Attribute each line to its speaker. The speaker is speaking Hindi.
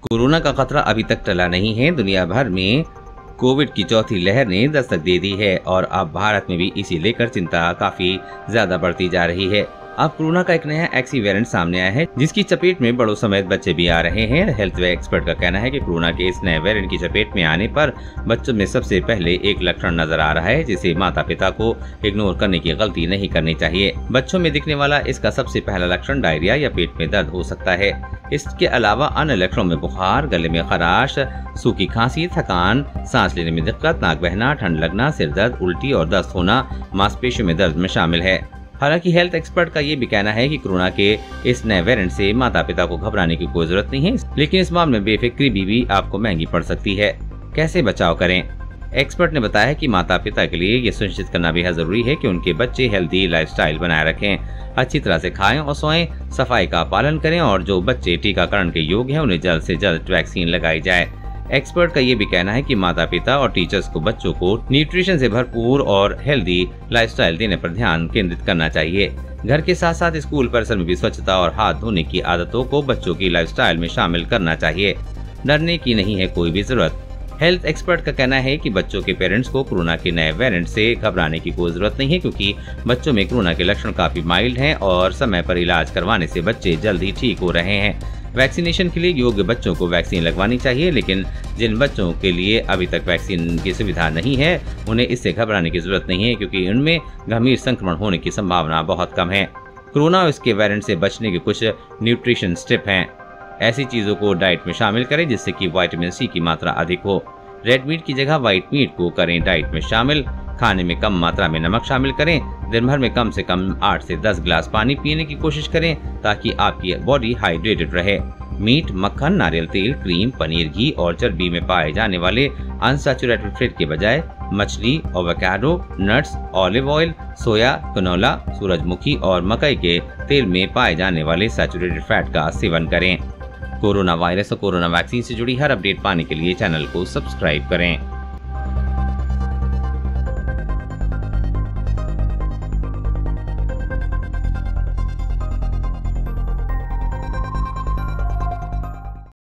Speaker 1: कोरोना का खतरा अभी तक टला नहीं है। दुनिया भर में कोविड की चौथी लहर ने दस्तक दे दी है और अब भारत में भी इसी लेकर चिंता काफी ज्यादा बढ़ती जा रही है। अब कोरोना का एक नया एक्सी वेरिएंट सामने आया है, जिसकी चपेट में बड़ों समेत बच्चे भी आ रहे हैं। हेल्थ एक्सपर्ट का कहना है कि कोरोना के इस नए वेरिएंट की चपेट में आने पर बच्चों में सबसे पहले एक लक्षण नजर आ रहा है, जिसे माता पिता को इग्नोर करने की गलती नहीं करनी चाहिए। बच्चों में दिखने वाला इसका सबसे पहला लक्षण डायरिया या पेट में दर्द हो सकता है। इसके अलावा अन्य लक्षणों में बुखार, गले में खराश, सूखी खांसी, थकान, सांस लेने में दिक्कत, नाक बहना, ठंड लगना, सिर दर्द, उल्टी और दस्त होना मांसपेशियों में दर्द में शामिल है। हालांकि हेल्थ एक्सपर्ट का ये भी कहना है कि कोरोना के इस नए वेरिएंट से माता पिता को घबराने की कोई जरूरत नहीं है, लेकिन इस मामले में बेफिक्री भी आपको महंगी पड़ सकती है। कैसे बचाव करें? एक्सपर्ट ने बताया कि माता पिता के लिए ये सुनिश्चित करना बेहद जरूरी है कि उनके बच्चे हेल्दी लाइफस्टाइल बनाए रखें, अच्छी तरह से खाएं और सोएं, सफाई का पालन करें और जो बच्चे टीकाकरण के योग्य हैं उन्हें जल्द से जल्द वैक्सीन लगाई जाए। एक्सपर्ट का ये भी कहना है कि माता पिता और टीचर्स को बच्चों को न्यूट्रिशन से भरपूर और हेल्दी लाइफस्टाइल देने पर ध्यान केंद्रित करना चाहिए। घर के साथ साथ स्कूल परिसर में भी स्वच्छता और हाथ धोने की आदतों को बच्चों की लाइफस्टाइल में शामिल करना चाहिए। डरने की नहीं है कोई भी जरूरत। हेल्थ एक्सपर्ट का कहना है कि बच्चों के पेरेंट्स को कोरोना के नए वेरिएंट से घबराने की कोई जरूरत नहीं है, क्योंकि बच्चों में कोरोना के लक्षण काफी माइल्ड हैं और समय पर इलाज करवाने से बच्चे जल्द ही ठीक हो रहे हैं। वैक्सीनेशन के लिए योग्य बच्चों को वैक्सीन लगवानी चाहिए, लेकिन जिन बच्चों के लिए अभी तक वैक्सीन की सुविधा नहीं है उन्हें इससे घबराने की जरूरत नहीं है, क्योंकि उनमें गंभीर संक्रमण होने की संभावना बहुत कम है। कोरोना और इसके वेरिएंट से बचने के कुछ न्यूट्रिशन टिप हैं। ऐसी चीजों को डाइट में शामिल करें जिससे कि विटामिन सी की मात्रा अधिक हो। रेड मीट की जगह व्हाइट मीट को करें डाइट में शामिल। खाने में कम मात्रा में नमक शामिल करें। दिन भर में कम से कम 8 से 10 गिलास पानी पीने की कोशिश करें ताकि आपकी बॉडी हाइड्रेटेड रहे। मीट, मक्खन, नारियल तेल, क्रीम, पनीर, घी और चर्बी में पाए जाने वाले अनसैचुरेटेड फैट के बजाय मछली, avocado, nuts, olive oil, soya, canola, सूरजमुखी और मकई के तेल में पाए जाने वाले सैचुरेटेड फैट का सेवन करें। कोरोना वायरस और कोरोना वैक्सीन से जुड़ी हर अपडेट पाने के लिए चैनल को सब्सक्राइब करें।